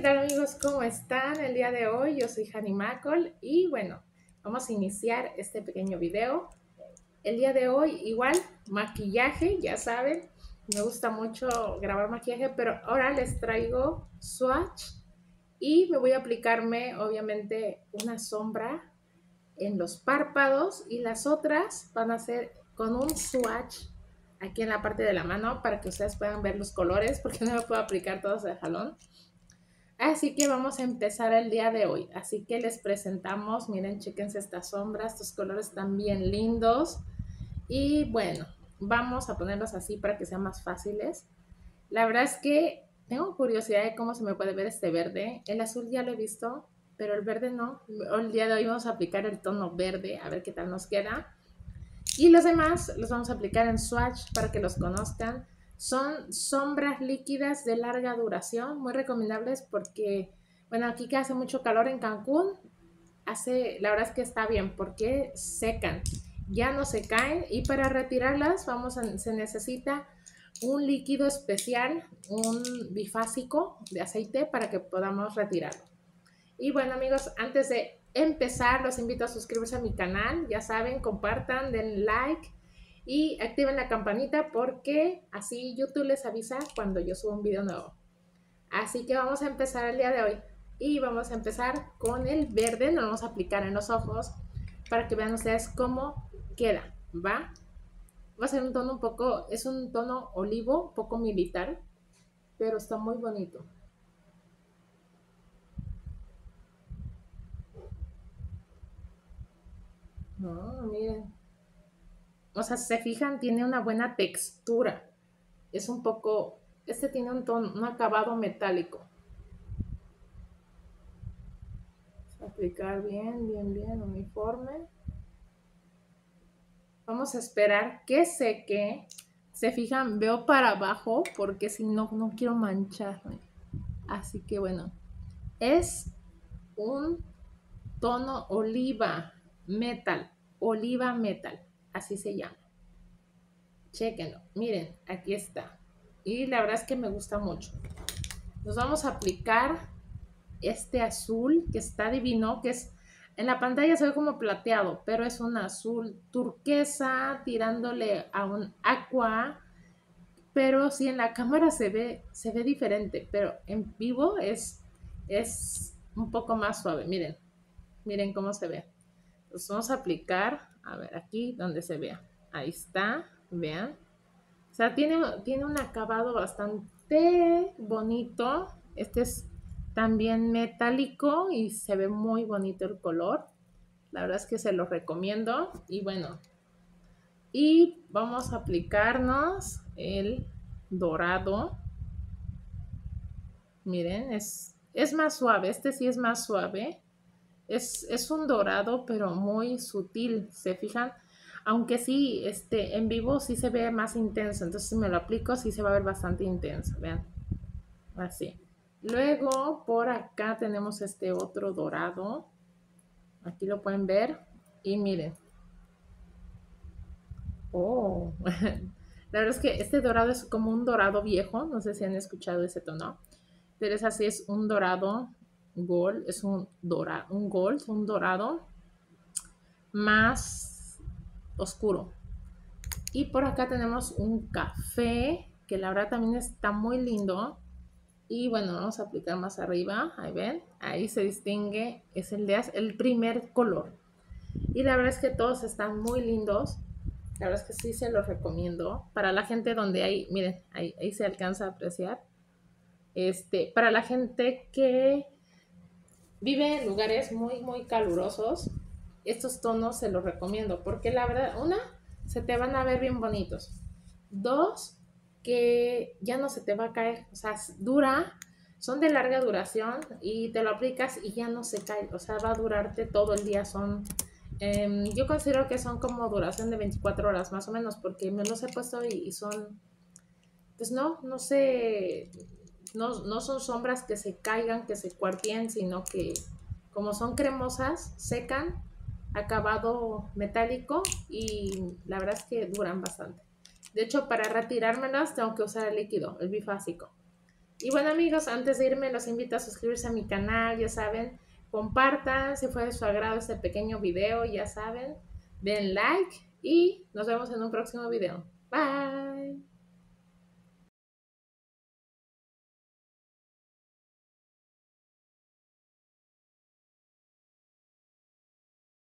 tal amigos? ¿Cómo están el día de hoy? Yo soy Hani Macol y bueno, vamos a iniciar este pequeño video. El día de hoy igual, maquillaje, ya saben, me gusta mucho grabar maquillaje, pero ahora les traigo swatch y me voy a aplicarme obviamente una sombra en los párpados y las otras van a ser con un swatch aquí en la parte de la mano para que ustedes puedan ver los colores porque no me puedo aplicar todos de jalón. Así que vamos a empezar el día de hoy. Así que les presentamos, miren, chéquense estas sombras, estos colores están bien lindos. Y bueno, vamos a ponerlos así para que sean más fáciles. La verdad es que tengo curiosidad de cómo se me puede ver este verde. El azul ya lo he visto, pero el verde no. El día de hoy vamos a aplicar el tono verde, a ver qué tal nos queda. Y los demás los vamos a aplicar en swatch para que los conozcan. Son sombras líquidas de larga duración, muy recomendables porque, bueno, aquí que hace mucho calor en Cancún, la verdad es que está bien porque secan, ya no se caen y para retirarlas se necesita un líquido especial, un bifásico de aceite para que podamos retirarlo. Y bueno amigos, antes de empezar los invito a suscribirse a mi canal, ya saben, compartan, den like y activen la campanita porque así YouTube les avisa cuando yo subo un video nuevo. Así que vamos a empezar el día de hoy y vamos a empezar con el verde, nos vamos a aplicar en los ojos para que vean ustedes cómo queda, ¿va? Va a ser un tono un poco, es un tono olivo, poco militar, pero está muy bonito. No, miren. O sea, si se fijan, tiene una buena textura. Es un poco, este tiene un tono, un acabado metálico. Vamos a aplicar bien, bien, bien, uniforme. Vamos a esperar que seque. Se fijan, veo para abajo porque si no, no quiero mancharme. Así que bueno, es un tono oliva metal, así se llama. Chéquenlo, miren, aquí está. Y la verdad es que me gusta mucho. Nos vamos a aplicar este azul que está divino, que es, en la pantalla se ve como plateado, pero es un azul turquesa tirándole a un aqua, pero sí en la cámara se ve diferente, pero en vivo es un poco más suave. Miren, miren cómo se ve. Entonces vamos a aplicar, a ver, aquí donde se vea. Ahí está, vean. O sea, tiene un acabado bastante bonito. Este es también metálico y se ve muy bonito el color. La verdad es que se lo recomiendo. Y bueno, y vamos a aplicarnos el dorado. Miren, es más suave. Este sí es más suave. Es un dorado, pero muy sutil. ¿Se fijan? Aunque sí, en vivo sí se ve más intenso. Entonces, si me lo aplico, sí se va a ver bastante intenso. Vean. Así. Luego, por acá tenemos este otro dorado. Aquí lo pueden ver. Y miren. Oh. La verdad es que este dorado es como un dorado viejo. No sé si han escuchado ese tono. Pero es así, es un dorado gold. Es un dorado más oscuro. Y por acá tenemos un café, que la verdad también está muy lindo. Y bueno, vamos a aplicar más arriba, ahí ven, ahí se distingue, es el primer color. Y la verdad es que todos están muy lindos. La verdad es que sí se los recomiendo. Para la gente donde hay, miren, ahí se alcanza a apreciar. Para la gente que vive en lugares muy, muy calurosos, estos tonos se los recomiendo porque la verdad, una, se te van a ver bien bonitos. Dos, que ya no se te va a caer, o sea, son de larga duración y te lo aplicas y ya no se cae, o sea, va a durarte todo el día. Yo considero que son como duración de 24 horas más o menos porque me los he puesto y son, pues no sé, no son sombras que se caigan, que se cuartien, sino que como son cremosas, secan, acabado metálico y la verdad es que duran bastante. De hecho, para retirármelas tengo que usar el líquido, el bifásico. Y bueno amigos, antes de irme los invito a suscribirse a mi canal, ya saben, compartan si fue de su agrado este pequeño video, ya saben, den like y nos vemos en un próximo video. Bye.